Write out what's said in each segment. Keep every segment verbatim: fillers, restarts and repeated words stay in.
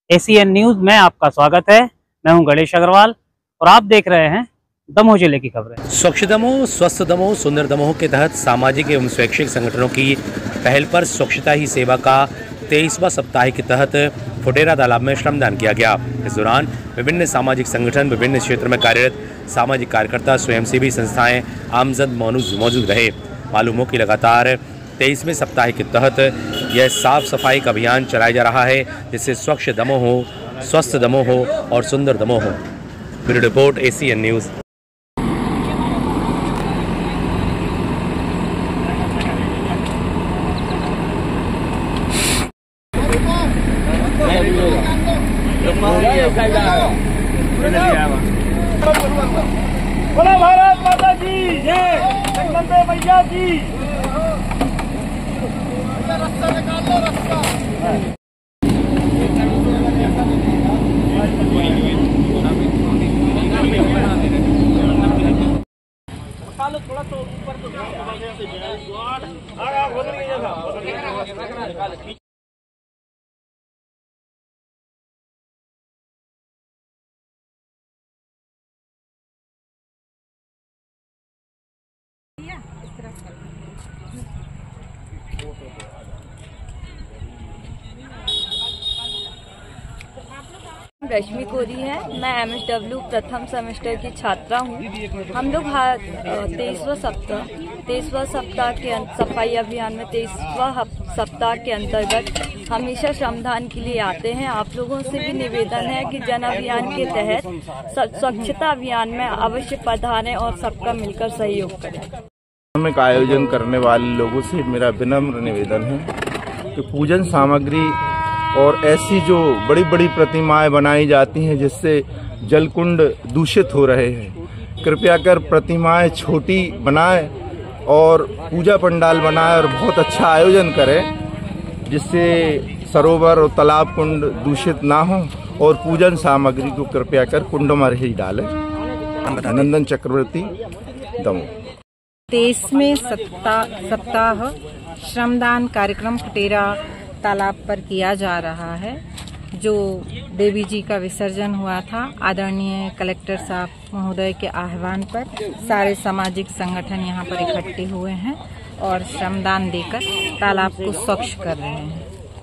ACN news में आपका स्वागत है। मैं हूं गणेश अग्रवाल और आप देख रहे हैं दमोह जिले की खबरें। स्वच्छ दमोह, स्वस्थ दमोह, सुंदर दमोह के तहत सामाजिक एवं शैक्षिक संगठनों की पहल पर स्वच्छता ही सेवा का तेईसवां सप्ताह के तहत फुटेरा तालाब में श्रमदान किया गया। इस दौरान विभिन्न सामाजिक संगठन, विभिन्न क्षेत्र में कार्यरत सामाजिक कार्यकर्ता, स्वयंसेवी संस्थाएं, आमजन मौजूद रहे। मालूम हो कि लगातार तेईसवें सप्ताह के तहत यह साफ सफाई का अभियान चलाया जा रहा है, जिससे स्वच्छ दमोह हो, स्वस्थ दमोह हो और सुंदर दमोह हो। Bureau report ACN news. बोलो भारत माता की जय, वंदे भैया की। रास्ता निकाल लो, रास्ता थोड़ा तो ऊपर तो रश्मि कोरी है। मैं एमएसडब्ल्यू प्रथम सेमेस्टर की छात्रा हूँ। हम लोग तेईसवां सप्ताह तेईसवां सप्ताह के सफाई अभियान में तेईसवां सप्ताह के अंतर्गत हमेशा श्रमदान के लिए आते हैं। आप लोगों से भी निवेदन है कि जन अभियान के तहत स्वच्छता अभियान में अवश्य पधारें और सबका मिलकर सहयोग करें। का आयोजन करने वाले लोगों से मेरा विनम्र निवेदन है कि पूजन सामग्री और ऐसी जो बड़ी बड़ी प्रतिमाएं बनाई जाती हैं जिससे जलकुंड दूषित हो रहे हैं, कृपया कर प्रतिमाएं छोटी बनाएं और पूजा पंडाल बनाएं और बहुत अच्छा आयोजन करें, जिससे सरोवर और तालाब कुंड दूषित ना हो, और पूजन सामग्री को कृपया कर कुंडों में ही डालें। नंदन चक्रवर्ती, दमोह। तेईसवें सप्ताह सप्ताह श्रमदान कार्यक्रम फुटेरा तालाब पर किया जा रहा है, जो देवी जी का विसर्जन हुआ था। आदरणीय कलेक्टर साहब महोदय के आह्वान पर सारे सामाजिक संगठन यहाँ पर इकट्ठे हुए हैं और श्रमदान देकर तालाब को स्वच्छ कर रहे हैं।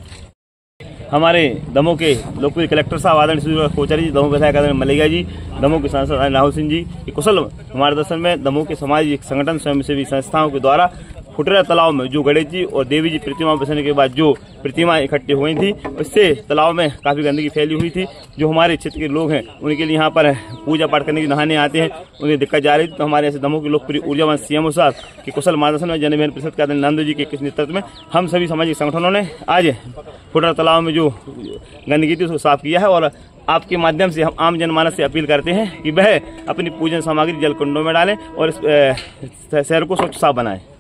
हमारे दमोह के लोकप्रिय कलेक्टर साहब आदरणीय कोचारी जी, दमोह विधायक आदरणीय मलैया जी, दमोह के सांसद राहुल सिंह जी के कुशल मार्गदर्शन में दमोह के सामाजिक संगठन, स्वयंसेवी संस्थाओं के द्वारा फुटेरा तालाब में जो गणेश जी और देवी जी प्रतिमा बसने के बाद जो प्रतिमाएं इकट्ठी हुई थी, उससे तालाब में काफी गंदगी फैली हुई थी। जो हमारे क्षेत्र के लोग हैं उनके लिए यहाँ पर पूजा पाठ करने के नहाने आते हैं, उन्हें दिक्कत जा रही थी। तो हमारे ऐसे दमोह के लोकप्रिय ऊर्जावान सीएमओ साहब के कुशल मार्गदर्शन में, जन अभियान परिषद के आदरणीय नंदू जी के नेतृत्व में हम सभी सामाजिक संगठनों ने आज फुटेरा तालाब में जो गंदगी थी उसको साफ किया है। और आपके माध्यम से हम आम जनमानस से अपील करते हैं कि वह अपनी पूजन सामग्री जल कुंडों में डालें और इस शहर को स्वच्छ साफ बनाएं।